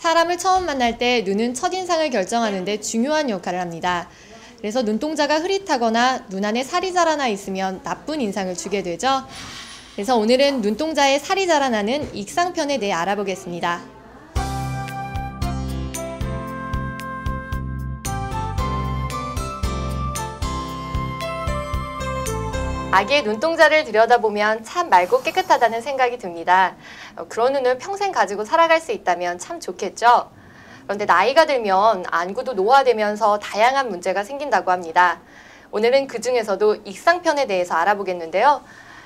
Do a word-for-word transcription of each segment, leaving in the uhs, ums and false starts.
사람을 처음 만날 때 눈은 첫인상을 결정하는 데 중요한 역할을 합니다. 그래서 눈동자가 흐릿하거나 눈 안에 살이 자라나 있으면 나쁜 인상을 주게 되죠. 그래서 오늘은 눈동자에 살이 자라나는 익상편에 대해 알아보겠습니다. 아기의 눈동자를 들여다보면 참 맑고 깨끗하다는 생각이 듭니다. 그런 눈을 평생 가지고 살아갈 수 있다면 참 좋겠죠? 그런데 나이가 들면 안구도 노화되면서 다양한 문제가 생긴다고 합니다. 오늘은 그 중에서도 익상편에 대해서 알아보겠는데요.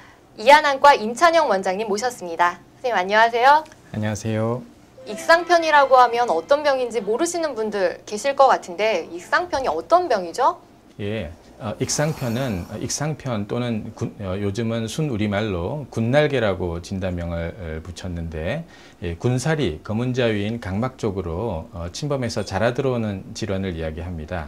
이한안과 임찬영 원장님 모셨습니다. 선생님 안녕하세요. 안녕하세요. 익상편이라고 하면 어떤 병인지 모르시는 분들 계실 것 같은데 익상편이 어떤 병이죠? 예, 어, 익상편은 익상편 또는 군, 어, 요즘은 순우리말로 군날개라고 진단명을 붙였는데 예, 군살이 검은 자위인 각막 쪽으로 어, 침범해서 자라 들어오는 질환을 이야기합니다.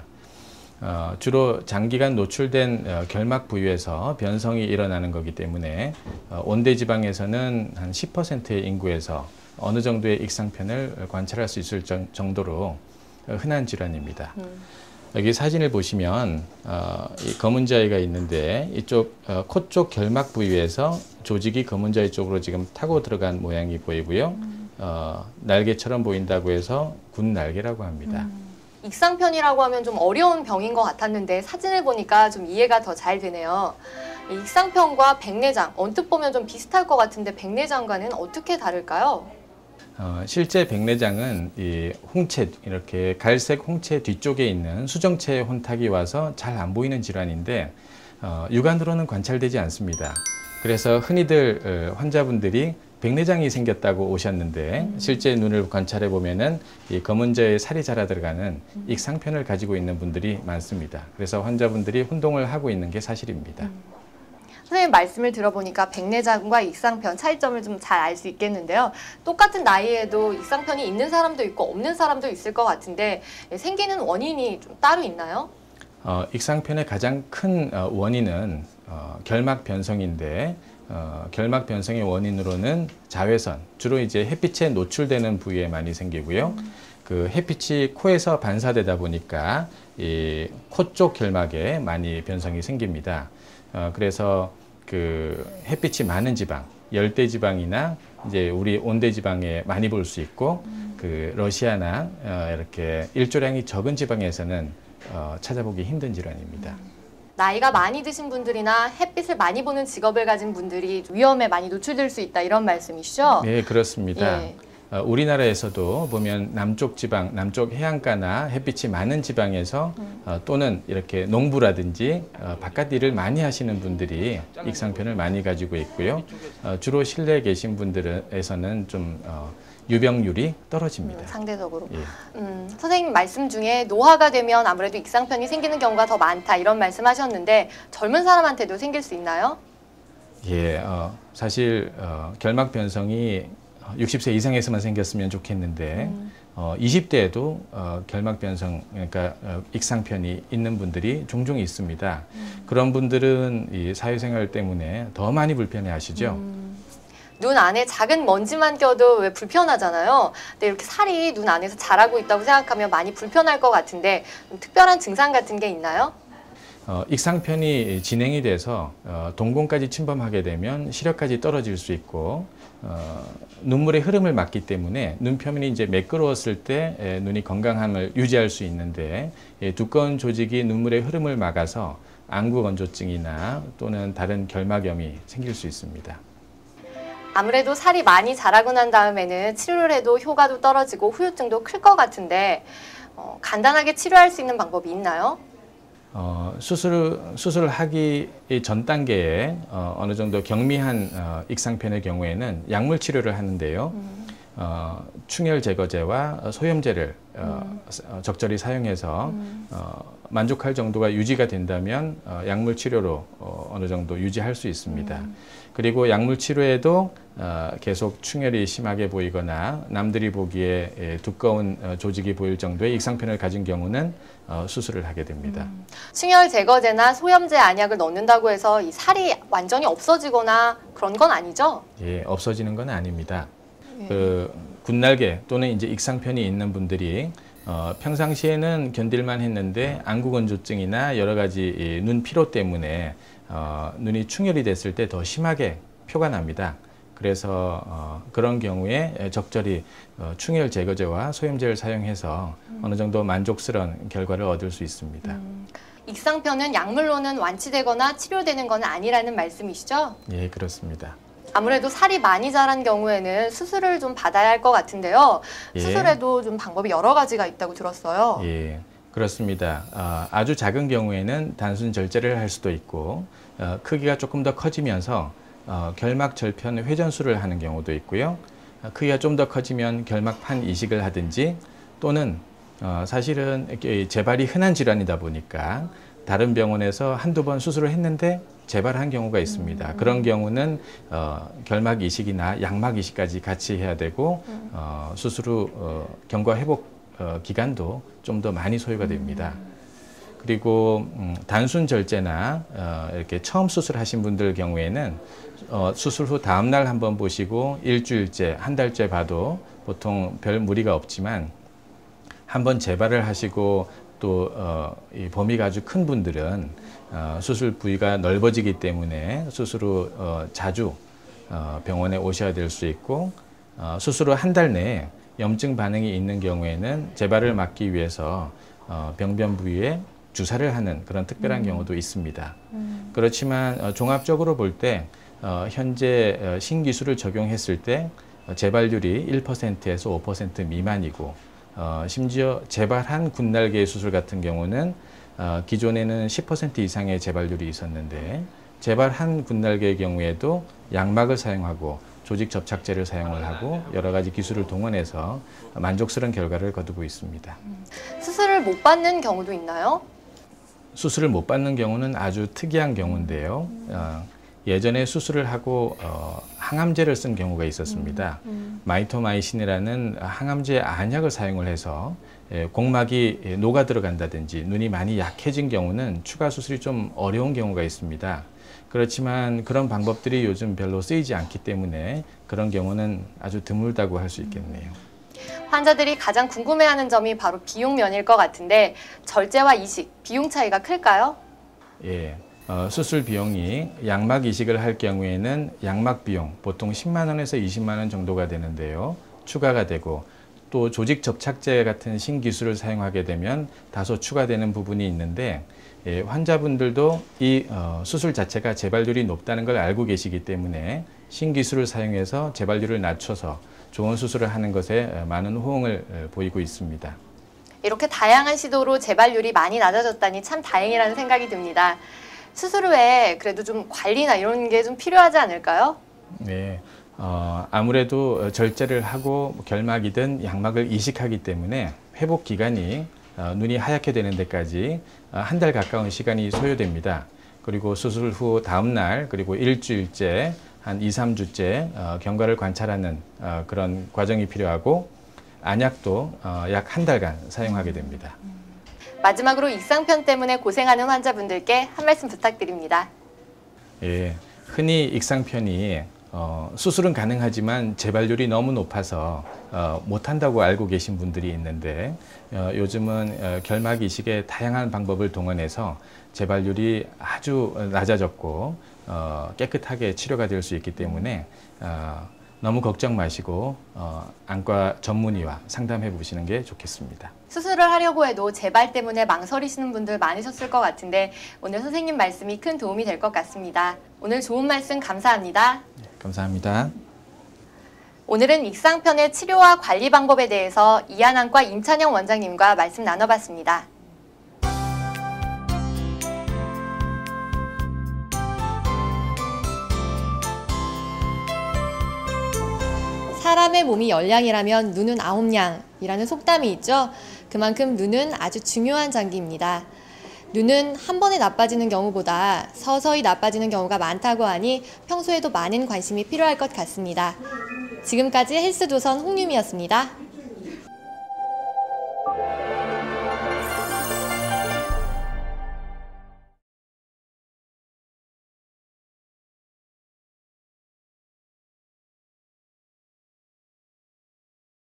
어, 주로 장기간 노출된 어, 결막 부위에서 변성이 일어나는 거기 때문에 어, 온대지방에서는 한 십 퍼센트의 인구에서 어느 정도의 익상편을 관찰할 수 있을 정, 정도로 어, 흔한 질환입니다. 음. 여기 사진을 보시면 어, 이 검은 자위가 있는데 이쪽 어, 코 쪽 결막 부위에서 조직이 검은 자위 쪽으로 지금 타고 들어간 모양이 보이고요. 음. 어, 날개처럼 보인다고 해서 군날개라고 합니다. 음. 익상편이라고 하면 좀 어려운 병인 것 같았는데 사진을 보니까 좀 이해가 더 잘 되네요. 익상편과 백내장, 언뜻 보면 좀 비슷할 것 같은데 백내장과는 어떻게 다를까요? 어, 실제 백내장은 이 홍채, 이렇게 갈색 홍채 뒤쪽에 있는 수정체의 혼탁이 와서 잘 안 보이는 질환인데 어, 육안으로는 관찰되지 않습니다. 그래서 흔히들 어, 환자분들이 백내장이 생겼다고 오셨는데 음. 실제 눈을 관찰해 보면은 이 검은 자에 살이 자라 들어가는 음. 익상편을 가지고 있는 분들이 많습니다. 그래서 환자분들이 혼동을 하고 있는 게 사실입니다. 음. 선생님 말씀을 들어보니까 백내장과 익상편 차이점을 좀 잘 알 수 있겠는데요. 똑같은 나이에도 익상편이 있는 사람도 있고 없는 사람도 있을 것 같은데 생기는 원인이 좀 따로 있나요? 어, 익상편의 가장 큰 어, 원인은 어, 결막 변성인데 어, 결막 변성의 원인으로는 자외선, 주로 이제 햇빛에 노출되는 부위에 많이 생기고요. 음. 그 햇빛이 코에서 반사되다 보니까 이 코 쪽 결막에 많이 변성이 생깁니다. 어, 그래서 그 햇빛이 많은 지방, 열대 지방이나 이제 우리 온대 지방에 많이 볼 수 있고 음. 그 러시아나 어, 이렇게 일조량이 적은 지방에서는 어, 찾아보기 힘든 질환입니다. 음. 나이가 많이 드신 분들이나 햇빛을 많이 보는 직업을 가진 분들이 위험에 많이 노출될 수 있다 이런 말씀이시죠? 네, 그렇습니다. 예. 어, 우리나라에서도 보면 남쪽 지방, 남쪽 해안가나 햇빛이 많은 지방에서 음. 어, 또는 이렇게 농부라든지 어, 바깥 일을 많이 하시는 분들이 익상편을 많이 가지고 있고요. 어, 주로 실내에 계신 분들에서는 좀 어, 유병률이 떨어집니다. 음, 상대적으로. 예. 음, 선생님 말씀 중에 노화가 되면 아무래도 익상편이 생기는 경우가 더 많다 이런 말씀하셨는데 젊은 사람한테도 생길 수 있나요? 예, 어, 사실 어, 결막 변성이 육십 세 이상에서만 생겼으면 좋겠는데 음. 어, 이십 대에도 어, 결막 변성, 그러니까 어, 익상편이 있는 분들이 종종 있습니다. 음. 그런 분들은 이 사회생활 때문에 더 많이 불편해하시죠. 음. 눈 안에 작은 먼지만 껴도 왜 불편하잖아요. 근데 이렇게 살이 눈 안에서 자라고 있다고 생각하면 많이 불편할 것 같은데 특별한 증상 같은 게 있나요? 어, 익상편이 진행이 돼서 어, 동공까지 침범하게 되면 시력까지 떨어질 수 있고 어, 눈물의 흐름을 막기 때문에 눈표면이 이제 매끄러웠을 때 에, 눈이 건강함을 유지할 수 있는데 예, 두꺼운 조직이 눈물의 흐름을 막아서 안구 건조증이나 또는 다른 결막염이 생길 수 있습니다. 아무래도 살이 많이 자라고 난 다음에는 치료를 해도 효과도 떨어지고 후유증도 클 것 같은데 어, 간단하게 치료할 수 있는 방법이 있나요? 어, 수술, 수술을 하기 전 단계에 어, 어느 정도 경미한 어, 익상편의 경우에는 약물 치료를 하는데요. 음. 어, 충혈 제거제와 소염제를 어, 음. 적절히 사용해서 음. 어, 만족할 정도가 유지가 된다면 어, 약물 치료로 어, 어느 정도 유지할 수 있습니다. 음. 그리고 약물 치료에도 어, 계속 충혈이 심하게 보이거나 남들이 보기에 예, 두꺼운 어, 조직이 보일 정도의 익상편을 가진 경우는 어, 수술을 하게 됩니다. 음. 충혈 제거제나 소염제 안약을 넣는다고 해서 이 살이 완전히 없어지거나 그런 건 아니죠? 예, 없어지는 건 아닙니다. 예. 그 군날개 또는 이제 익상편이 있는 분들이 어, 평상시에는 견딜만 했는데 안구건조증이나 여러 가지 이 눈 피로 때문에 어, 눈이 충혈이 됐을 때 더 심하게 표가 납니다. 그래서 어, 그런 경우에 적절히 어, 충혈 제거제와 소염제를 사용해서 음. 어느 정도 만족스러운 결과를 얻을 수 있습니다. 음. 익상편은 약물로는 완치되거나 치료되는 건 아니라는 말씀이시죠? 예, 그렇습니다. 아무래도 살이 많이 자란 경우에는 수술을 좀 받아야 할 것 같은데요. 예. 수술에도 좀 방법이 여러 가지가 있다고 들었어요. 예, 그렇습니다. 어, 아주 작은 경우에는 단순 절제를 할 수도 있고 어, 크기가 조금 더 커지면서 어, 결막 절편 회전술을 하는 경우도 있고요. 어, 크기가 좀 더 커지면 결막판 이식을 하든지 또는 어, 사실은 재발이 흔한 질환이다 보니까 다른 병원에서 한두 번 수술을 했는데 재발한 경우가 있습니다. 음. 그런 경우는 어, 결막 이식이나 양막 이식까지 같이 해야 되고 음. 어, 수술 후 어, 경과 회복 어, 기간도 좀 더 많이 소요가 됩니다. 음. 그리고 음, 단순 절제나 어, 이렇게 처음 수술하신 분들 경우에는 어, 수술 후 다음 날 한번 보시고 일주일째, 한 달째 봐도 보통 별 무리가 없지만 한번 재발을 하시고 또 어, 이 범위가 아주 큰 분들은 어, 수술 부위가 넓어지기 때문에 수술 후 어, 자주 어, 병원에 오셔야 될 수 있고 어, 수술 후 한 달 내에 염증 반응이 있는 경우에는 재발을 막기 위해서 어, 병변 부위에 주사를 하는 그런 특별한 음. 경우도 있습니다. 음. 그렇지만 어, 종합적으로 볼 때 어, 현재 어, 신기술을 적용했을 때 어, 재발률이 일 퍼센트에서 오 퍼센트 미만이고 어, 심지어 재발한 군날개 수술 같은 경우는 어, 기존에는 십 퍼센트 이상의 재발률이 있었는데 재발한 군날개의 경우에도 양막을 사용하고 조직 접착제를 사용을 하고 여러 가지 기술을 동원해서 만족스러운 결과를 거두고 있습니다. 음, 수술을 못 받는 경우도 있나요? 수술을 못 받는 경우는 아주 특이한 경우인데요. 어, 예전에 수술을 하고 어, 항암제를 쓴 경우가 있었습니다. 음, 음. 마이토마이신이라는 항암제 안약을 사용을 해서 예, 공막이 녹아 들어간다든지 눈이 많이 약해진 경우는 추가 수술이 좀 어려운 경우가 있습니다. 그렇지만 그런 방법들이 요즘 별로 쓰이지 않기 때문에 그런 경우는 아주 드물다고 할 수 있겠네요. 환자들이 가장 궁금해하는 점이 바로 비용 면일 것 같은데 절제와 이식, 비용 차이가 클까요? 예. 어, 수술 비용이 양막 이식을 할 경우에는 양막 비용 보통 십만 원에서 이십만 원 정도가 되는데요. 추가가 되고 또 조직 접착제 같은 신기술을 사용하게 되면 다소 추가되는 부분이 있는데 예, 환자분들도 이 어, 수술 자체가 재발률이 높다는 걸 알고 계시기 때문에 신기술을 사용해서 재발률을 낮춰서 좋은 수술을 하는 것에 많은 호응을 보이고 있습니다. 이렇게 다양한 시도로 재발률이 많이 낮아졌다니 참 다행이라는 생각이 듭니다. 수술 후에 그래도 좀 관리나 이런 게 좀 필요하지 않을까요? 네, 어, 아무래도 절제를 하고 결막이든 양막을 이식하기 때문에 회복 기간이 어, 눈이 하얗게 되는 데까지 어, 한 달 가까운 시간이 소요됩니다. 그리고 수술 후 다음 날 그리고 일주일째 한 이, 삼 주째 어, 경과를 관찰하는 어, 그런 과정이 필요하고 안약도 어, 약 한 달간 사용하게 됩니다. 마지막으로 익상편 때문에 고생하는 환자분들께 한 말씀 부탁드립니다. 예, 흔히 익상편이 어, 수술은 가능하지만 재발률이 너무 높아서 어, 못한다고 알고 계신 분들이 있는데 어, 요즘은 어, 결막 이식의 다양한 방법을 동원해서 재발률이 아주 낮아졌고 어, 깨끗하게 치료가 될 수 있기 때문에 어, 너무 걱정 마시고 어, 안과 전문의와 상담해 보시는 게 좋겠습니다. 수술을 하려고 해도 재발 때문에 망설이시는 분들 많으셨을 것 같은데 오늘 선생님 말씀이 큰 도움이 될 것 같습니다. 오늘 좋은 말씀 감사합니다. 네, 감사합니다. 오늘은 익상편의 치료와 관리 방법에 대해서 이한안과 임찬영 원장님과 말씀 나눠봤습니다. 사람의 몸이 열 량이라면 눈은 아홉 량이라는 속담이 있죠. 그만큼 눈은 아주 중요한 장기입니다. 눈은 한 번에 나빠지는 경우보다 서서히 나빠지는 경우가 많다고 하니 평소에도 많은 관심이 필요할 것 같습니다. 지금까지 헬스조선 홍유미였습니다.